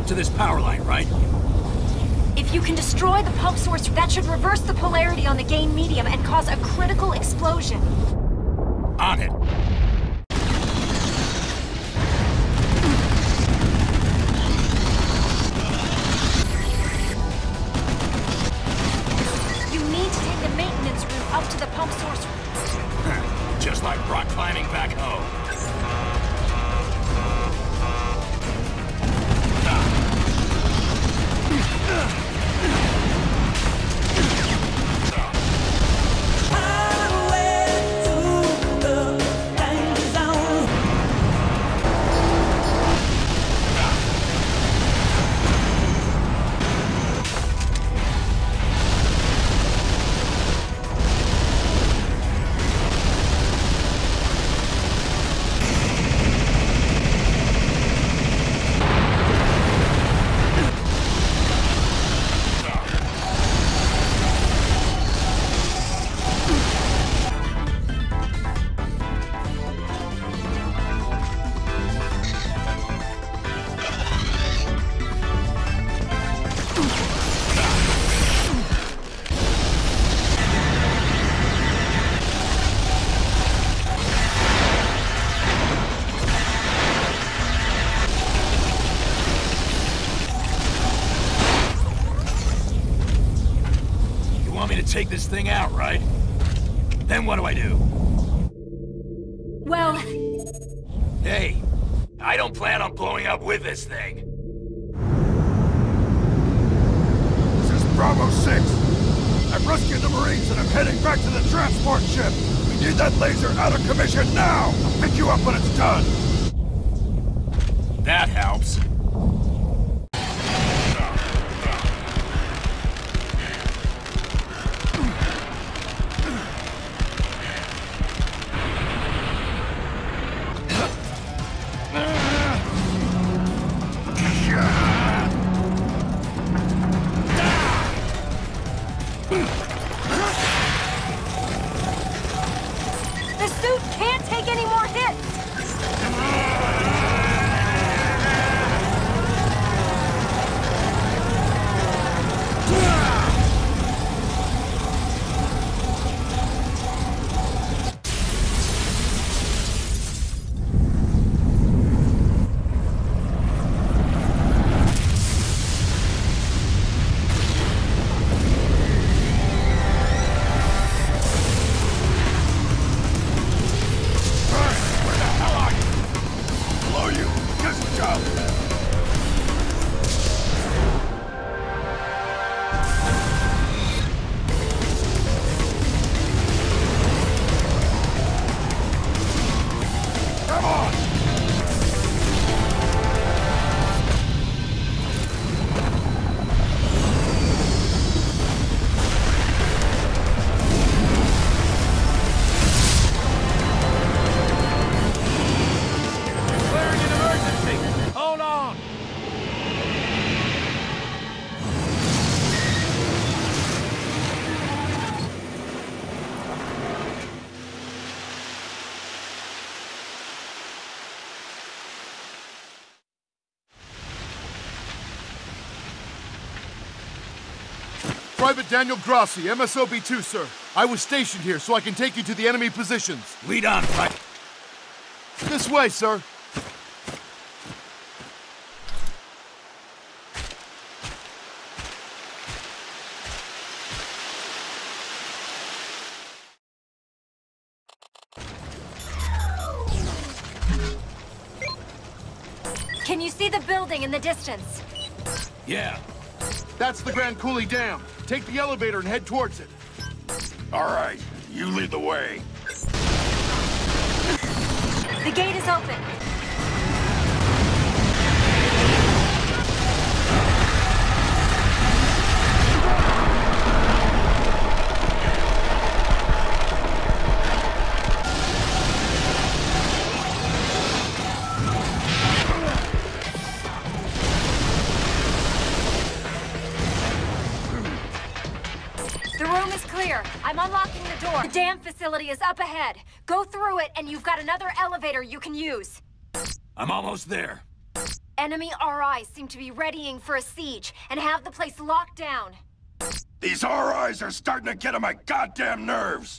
up to this power line, right? If you can destroy the pump source, that should reverse the polarity on the gain medium and cause a critical explosion. On it. You need to take the maintenance route up to the pump source. Just like rock climbing back home. Take this thing out, right? Then what do I do? Well... Hey, I don't plan on blowing up with this thing. This is Bravo 6. I've rescued the Marines and I'm heading back to the transport ship. We need that laser out of commission now. I'll pick you up when it's done. That helps. The suit can't take any more hits! Private Daniel Grossi, MSOB-2, sir. I was stationed here so I can take you to the enemy positions. Lead on, Private. This way, sir. Can you see the building in the distance? Yeah. That's the Grand Coulee Dam. Take the elevator and head towards it. All right, you lead the way. The gate is open. I'm unlocking the door. The dam facility is up ahead. Go through it, and you've got another elevator you can use. I'm almost there. Enemy RIs seem to be readying for a siege and have the place locked down. These RIs are starting to get on my goddamn nerves!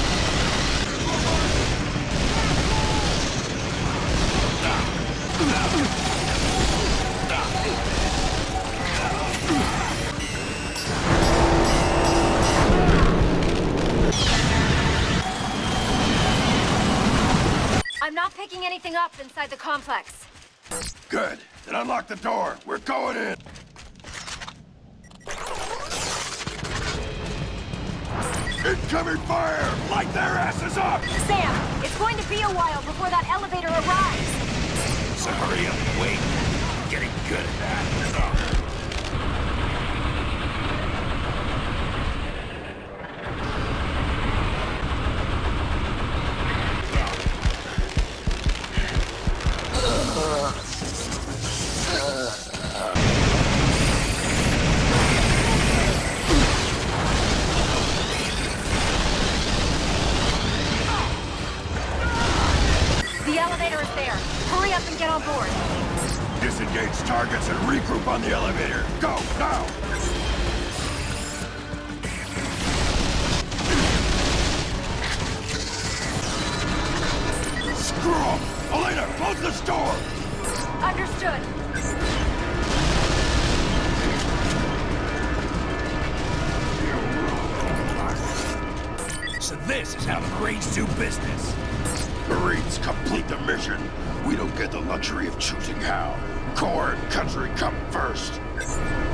I'm not picking anything up inside the complex. Good. Then unlock the door. We're going in. Incoming fire! Light their asses up! Sam, it's going to be a while before that elevator arrives. So hurry up and wait. I'm getting good at that. The elevator is there. Hurry up and get on board. Disengage targets and regroup on the elevator. Go, now! Screw 'em! Elena, close this door! Understood. So this is how the Marines do business. Marines complete the mission. We don't get the luxury of choosing how. Corps and country come first.